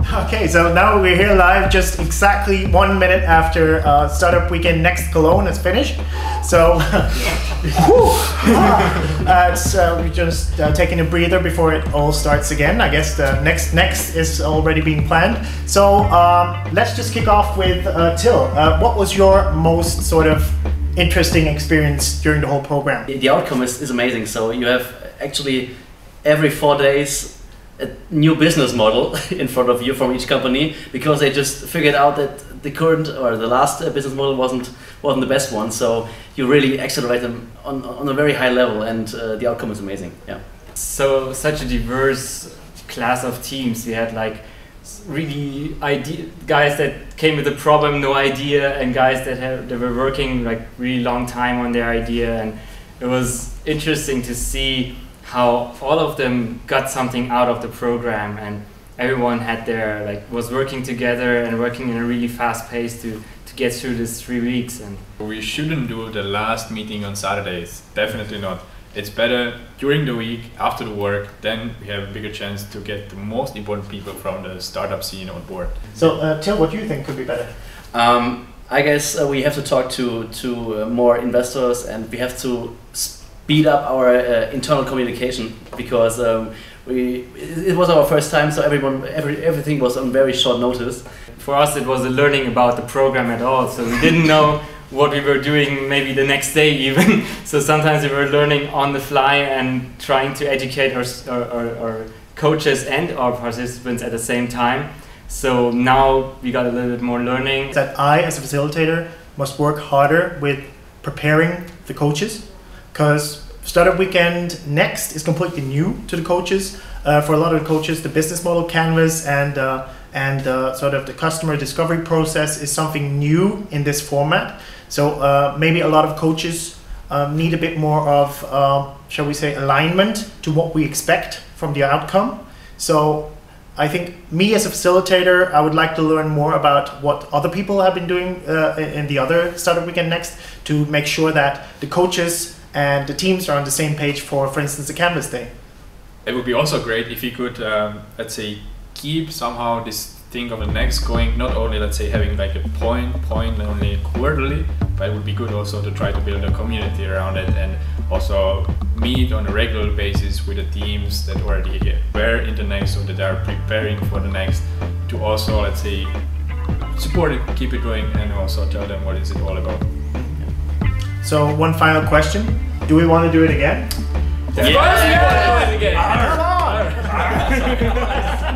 Okay, so now we're here live just exactly 1 minute after Startup Weekend Next Cologne is finished. So we're just taking a breather before it all starts again. I guess the next is already being planned. So let's just kick off with Till. What was your most sort of interesting experience during the whole program? The outcome is amazing. So you have actually every 4 days a new business model in front of you from each company, because they just figured out that the current or the last business model wasn't the best one. So you really accelerate them on a very high level, and the outcome is amazing. Yeah. So such a diverse class of teams. We had like really guys that came with a problem, no idea, and guys that were working like really long time on their idea, and it was interesting to see how all of them got something out of the program, and everyone had was working together and working in a really fast pace to get through this 3 weeks. And we shouldn't do the last meeting on Saturdays, definitely not. It's better during the week, after the work, then we have a bigger chance to get the most important people from the startup scene on board. So Till, what do you think could be better? I guess we have to talk to more investors, and we have to speed up our internal communication, because it was our first time, so everything was on very short notice. For us, it was a learning about the program at all, so we didn't know what we were doing maybe the next day even. So sometimes we were learning on the fly and trying to educate our coaches and our participants at the same time. So now we got a little bit more learning. That I, as a facilitator, must work harder with preparing the coaches, because Startup Weekend Next is completely new to the coaches. For a lot of the coaches, the business model canvas and sort of the customer discovery process is something new in this format. So maybe a lot of coaches need a bit more of, shall we say, alignment to what we expect from the outcome. So I think me as a facilitator, I would like to learn more about what other people have been doing in the other Startup Weekend Next, to make sure that the coaches and the teams are on the same page for instance, the Canvas Day. It would be also great if you could, let's say, keep somehow this thing of the next going, not only, let's say, having like a point only quarterly, but it would be good also to try to build a community around it, and also meet on a regular basis with the teams that already were in the next, or that are preparing for the next, to also, let's say, support it, keep it going, and also tell them what is it all about. So one final question, do we want to do it again? Yes. Come on!